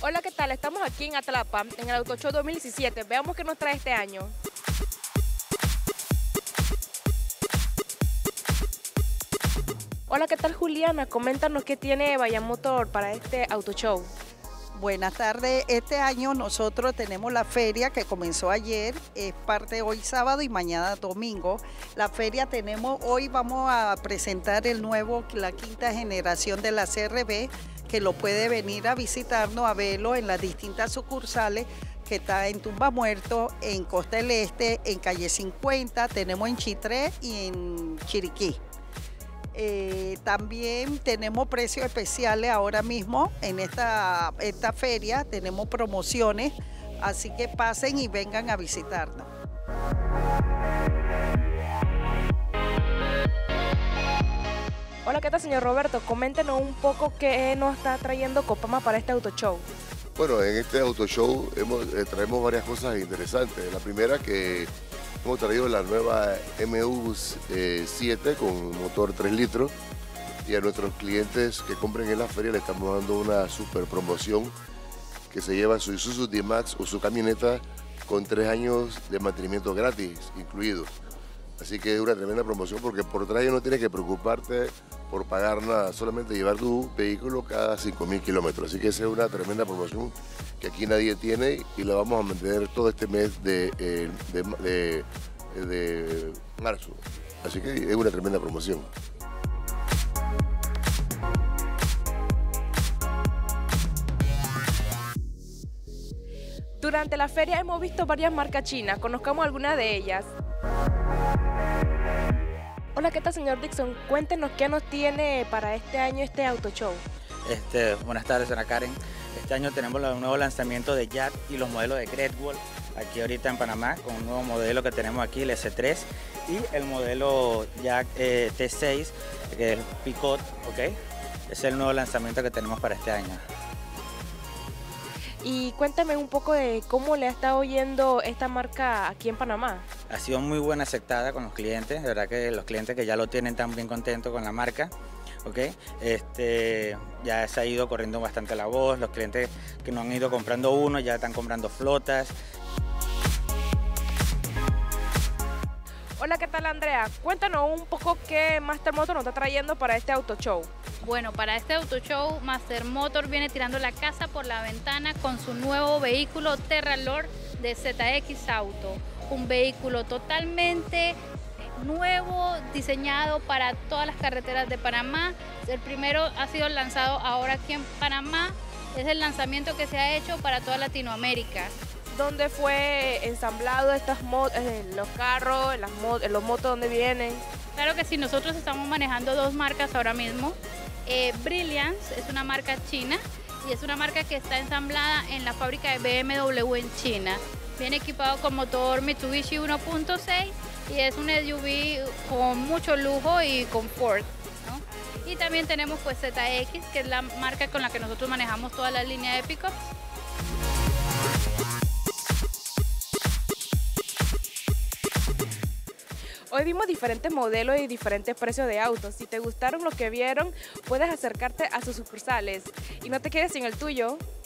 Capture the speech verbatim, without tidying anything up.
Hola, ¿qué tal? Estamos aquí en Atlapa, en el Auto Show dos mil diecisiete. Veamos qué nos trae este año. Hola, ¿qué tal, Juliana? Coméntanos qué tiene Vaya Motor para este Auto Show. Buenas tardes, este año nosotros tenemos la feria que comenzó ayer, es parte hoy sábado y mañana domingo. La feria tenemos, hoy vamos a presentar el nuevo, la quinta generación de la C R V, que lo puede venir a visitarnos, a verlo en las distintas sucursales, que está en Tumba Muerto, en Costa del Este, en Calle cincuenta, tenemos en Chitré y en Chiriquí. Eh, también tenemos precios especiales ahora mismo en esta, esta feria, tenemos promociones, así que pasen y vengan a visitarnos. Hola, ¿qué tal, señor Roberto? Coméntenos un poco qué nos está trayendo Copama para este Auto Show. Bueno, en este Auto Show hemos, eh, traemos varias cosas interesantes. La primera, que hemos traído la nueva M U siete con motor tres litros, y a nuestros clientes que compren en la feria le estamos dando una super promoción que se lleva su Isuzu D-Max o su camioneta con tres años de mantenimiento gratis incluidos. Así que es una tremenda promoción porque por tres años no tienes que preocuparte por pagar nada, solamente llevar tu vehículo cada cinco mil kilómetros. Así que esa es una tremenda promoción que aquí nadie tiene y la vamos a mantener todo este mes de, eh, de, de, de marzo. Así que es una tremenda promoción. Durante la feria hemos visto varias marcas chinas, conozcamos algunas de ellas. Hola, ¿qué tal, señor Dixon? Cuéntenos qué nos tiene para este año este Auto Show. Este, buenas tardes, Ana Karen. Este año tenemos un nuevo lanzamiento de Jack y los modelos de Great Wall aquí ahorita en Panamá, con un nuevo modelo que tenemos aquí, el S tres, y el modelo Jack eh, T seis, que es el Picot, ¿ok? Es el nuevo lanzamiento que tenemos para este año. Y cuéntame un poco de cómo le ha estado yendo esta marca aquí en Panamá. Ha sido muy buena aceptada con los clientes, de verdad que los clientes que ya lo tienen están bien contentos con la marca, ¿ok? Este, ya se ha ido corriendo bastante la voz, los clientes que no han ido comprando uno ya están comprando flotas. Hola, ¿qué tal, Andrea? Cuéntanos un poco qué Master Motor nos está trayendo para este Auto Show. Bueno, para este Auto Show, Master Motor viene tirando la casa por la ventana con su nuevo vehículo Terralord de Z X Auto. Un vehículo totalmente nuevo, diseñado para todas las carreteras de Panamá. El primero ha sido lanzado ahora aquí en Panamá. Es el lanzamiento que se ha hecho para toda Latinoamérica. ¿Dónde fue ensamblado estas motos, eh, los carros, las mo los motos, dónde vienen? Claro que sí, nosotros estamos manejando dos marcas ahora mismo. Eh, Brilliance es una marca china y es una marca que está ensamblada en la fábrica de B M W en China. Viene equipado con motor Mitsubishi uno punto seis y es un S U V con mucho lujo y confort, ¿no? Y también tenemos pues Z X, que es la marca con la que nosotros manejamos toda la línea de pickups. Hoy vimos diferentes modelos y diferentes precios de autos. Si te gustaron los que vieron, puedes acercarte a sus sucursales. Y no te quedes sin el tuyo.